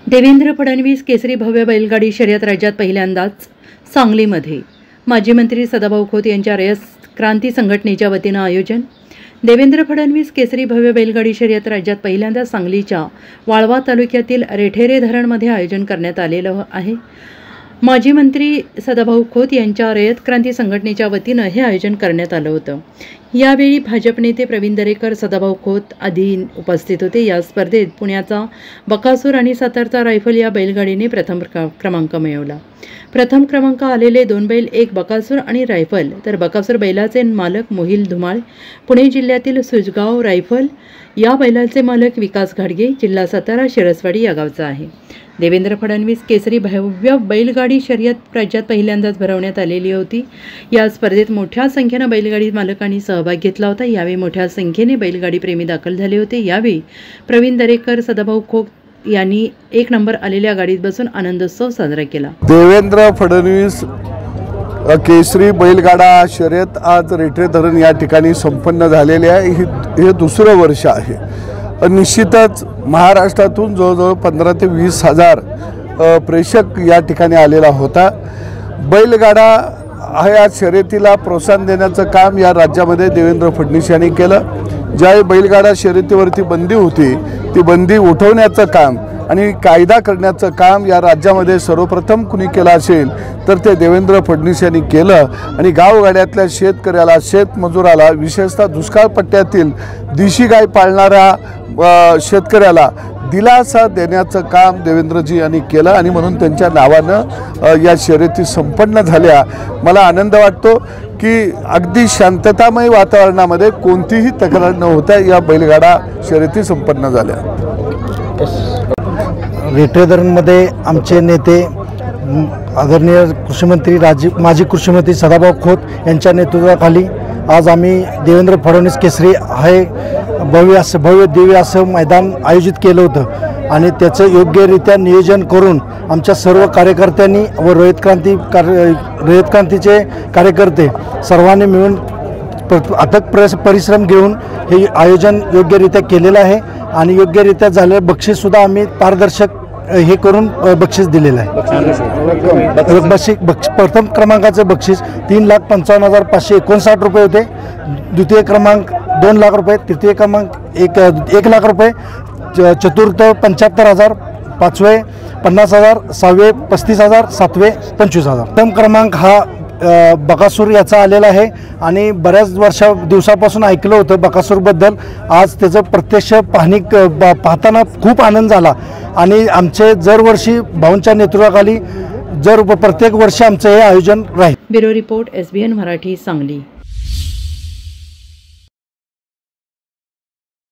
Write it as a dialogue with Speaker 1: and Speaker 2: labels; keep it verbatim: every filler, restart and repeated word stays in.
Speaker 1: देवेंद्र फडणवीस केसरी भव्य बैलगाडी शर्यत राज्यात पहिल्यांदाच सांगलीमध्ये माजी मंत्री सदाभाऊ खोत यांच्या रयत क्रांती संघटनेच्या वतीनं आयोजन। देवेंद्र फडणवीस केसरी भव्य बैलगाडी शर्यत राज्यात पहिल्यांदा सांगलीच्या वाळवा तालुक्यातील रेठेरे धरणमध्ये आयोजन करण्यात आलेलं आहे। माजी मंत्री सदाभाऊ खोत यांच्या रयत क्रांती संघटनेच्या वतीनं हे आयोजन करण्यात आलं होतं। यावेळी भाजप नेते प्रवीण दरेकर, सदाभाऊ खोत आदी उपस्थित होते। या स्पर्धेत पुण्याचा बकासूर आणि सातारचा रायफल या बैलगाडीने प्रथम क्रमांक मिळवला। प्रथम क्रमांक आलेले दोन बैल, एक बकासूर आणि रायफल, तर बकासूर बैलाचे मालक मोहिल धुमाळ, पुणे जिल्ह्यातील सुजगाव, रायफल या बैलाचे मालक विकास घाडगे, जिल्हा सातारा शिरसवाडी या गावचा आहे। देवेंद्र फडणवीस केसरी भव्य बैलगाडी शर्यत राज्यात पहिल्यांदाच भरवण्यात आलेली होती। या स्पर्धेत मोठ्या संख्येने बैलगाडी मालकांनी सहभाग घेतला होता। यावेळी मोठ्या संख्येने बैलगाडी प्रेमी दाखल झाले होते। यावेळी प्रवीण दरेकर, सदाभाऊ खोत यांनी एक नंबर आलेल्या गाडीत बसून आनंदोत्सव साजरा केला।
Speaker 2: देवेंद्र फडणवीस केसरी बैलगाडा शर्यत आज रेठरे धरण या ठिकाणी संपन्न झालेले आहे। हे दुसरं वर्ष आहे। निश्चितच महाराष्ट्रातून जवळजवळ पंधरा ते वीस हजार प्रेक्षक या ठिकाणी आलेला होता। बैलगाडा हा या शर्यतीला प्रोत्साहन देण्याचं काम या राज्यामध्ये देवेंद्र फडणवीस यांनी केलं। ज्या बैलगाडा शर्यतीवरती बंदी होती ती बंदी उठवण्याचं काम आणि कायदा करण्याचं काम या राज्यामध्ये सर्वप्रथम कुणी केलं असेल तर ते देवेंद्र फडणवीस यांनी केलं। आणि गावगाड्यातल्या शेतकऱ्याला, शेतमजुराला, विशेषतः दुष्काळ पट्ट्यातील देशी गाय पाळणाऱ्या शेतकऱ्याला दिलासा देण्याचं काम देवेंद्रजी यांनी केलं आणि म्हणून त्यांच्या नावानं या शर्यती संपन्न झाल्या। मला आनंद वाटतो की अगदी शांततामय वातावरणामध्ये कोणतीही तक्रार न होता या बैलगाडा शर्यती संपन्न झाल्या।
Speaker 3: रेठरे धरणमध्ये आमचे नेते आदरणीय कृषीमंत्री राजीव माजी कृषीमंत्री सदाभाऊ खोत यांच्या नेतृत्वाखाली आज आम्ही देवेंद्र फडणवीस केसरी हे भव्य असं भव्य दिव्य असं मैदान आयोजित केलं होतं आणि त्याचं योग्यरित्या नियोजन करून आमच्या सर्व कार्यकर्त्यांनी व रयत क्रांती रयत क्रांतीचे कार्यकर्ते सर्वांनी मिळून अथक परिश्रम घेऊन हे आयोजन योग्यरित्या केलेलं आहे आणि योग्यरित्या झालेलं बक्षीससुद्धा आम्ही पारदर्शक हे करून बक्षीस दिलेलं आहे। बक्षीस बक्ष प्रथम क्रमांकाचे बक्षीस तीन लाख पंचावन्न हजार पाचशे एकोणसाठ रुपये होते। द्वितीय क्रमांक दोन लाख रुपये, तृतीय क्रमांक एक एक लाख रुपये, चतुर्थ पंच्याहत्तर हजार, पाचवे पन्नास हजार, सहावे पस्तीस हजार, सातवे पंचवीस हजार। प्रथम क्रमांक हा बकासूर याचा आलेला आहे आणि बऱ्याच वर्षा दिवसापासून ऐकलं होतं बकासूरबद्दल। आज त्याचं प्रत्यक्ष पाहणी पाहताना खूप आनंद झाला आणि आमचे दरवर्षी भाऊंच्या नेतृत्वाखाली जर प्रत्येक वर्षी आमचं हे आयोजन राहील।
Speaker 1: Bureau report, S B N Marathi, Sangli.